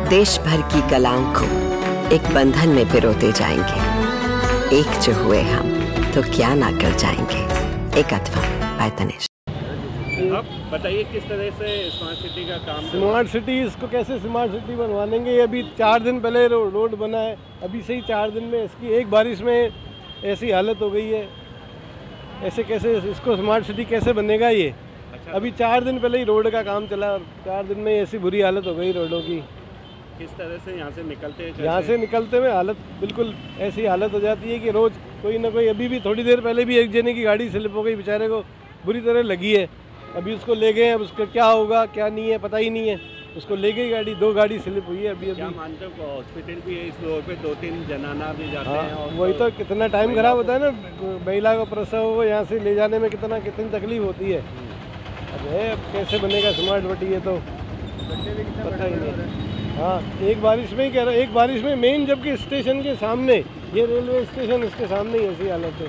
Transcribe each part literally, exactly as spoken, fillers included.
देश भर की कलाओं को एक बंधन में पिरोते जाएंगे। एक जो हुए हम तो क्या ना कर जाएंगे। एक अथवा बाय तनिष्क। अब बताइए किस तरह से स्मार्ट सिटी का काम। स्मार्ट सिटी, इसको कैसे स्मार्ट सिटी बनवाएंगे। ये अभी चार दिन पहले रो, रोड बना है, अभी से ही चार दिन में इसकी एक बारिश में ऐसी हालत हो गई है। ऐसे कैसे इसको स्मार्ट सिटी कैसे बनेगा ये। अच्छा, अभी चार दिन पहले ही रोड का काम चला और चार दिन में ऐसी बुरी हालत हो गई रोडों की। किस तरह से यहाँ से निकलते हैं। यहाँ से निकलते हुए हालत बिल्कुल ऐसी हालत हो जाती है कि रोज़ कोई ना कोई, अभी भी थोड़ी देर पहले भी एक जने की गाड़ी स्लिप हो गई, बेचारे को बुरी तरह लगी है। अभी उसको ले गए, अब उसका क्या होगा क्या नहीं है पता ही नहीं है। उसको ले गई गाड़ी, दो गाड़ी स्लिप हुई है अभी अभी। क्या मानते हो हॉस्पिटल भी है इस रोड पे, दो तीन जनाना भी जाते हाँ, हैं और वही तो कितना टाइम खराब होता है ना। महिला का प्रसव हो यहाँ से ले जाने में कितना कितनी तकलीफ होती है। अब है अब कैसे बनेगा स्मार्ट सिटी, ये तो पता ही नहीं। हाँ, एक बारिश में ही कह रहा एक बारिश में मेन, जबकि स्टेशन के सामने ये रेलवे स्टेशन, इसके सामने ही ऐसी हालत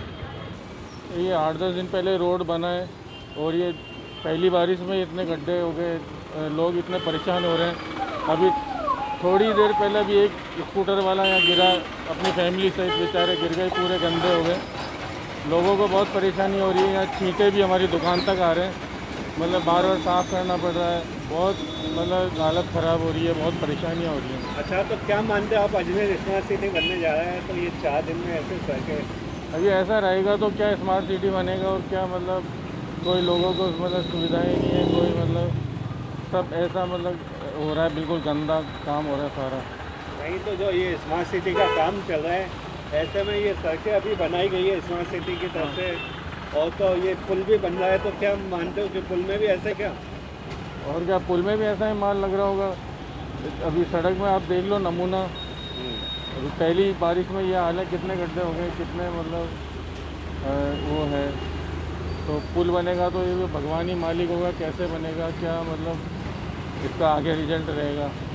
है। ये आठ दस दिन पहले रोड बना है और ये पहली बारिश में इतने गड्ढे हो गए, लोग इतने परेशान हो रहे हैं। अभी थोड़ी देर पहले भी एक स्कूटर वाला यहाँ गिरा, अपनी फैमिली सहित बेचारे गिर गए, पूरे गंदे हो गए। लोगों को बहुत परेशानी हो रही है। यहाँ छींटे भी हमारी दुकान तक आ रहे हैं, मतलब बार बार साफ़ करना पड़ रहा है। बहुत मतलब हालत ख़राब हो रही है, बहुत परेशानियाँ हो रही हैं। अच्छा, तो क्या मानते हो आप, अजमेर स्मार्ट सिटी बनने जा रहा है तो ये चार दिन में ऐसे सड़कें, अभी ऐसा रहेगा तो क्या स्मार्ट सिटी बनेगा और क्या, मतलब कोई लोगों को मतलब सुविधाएं नहीं है, कोई मतलब सब ऐसा मतलब हो रहा है, बिल्कुल गंदा काम हो रहा है सारा। नहीं तो जो ये स्मार्ट सिटी का काम चल रहा है, ऐसे में ये सड़कें अभी बनाई गई है स्मार्ट सिटी की तरफ से, और तो ये पुल भी बन रहा है, तो क्या मानते हो कि पुल में भी ऐसे क्या। और क्या पुल में भी ऐसा ही माल लग रहा होगा। अभी सड़क में आप देख लो नमूना, अभी पहली बारिश में ये हाल है, कितने गड्ढे हो गए, कितने मतलब आ, वो है। तो पुल बनेगा तो ये भगवान ही मालिक होगा, कैसे बनेगा क्या, मतलब इसका आगे रिजल्ट रहेगा।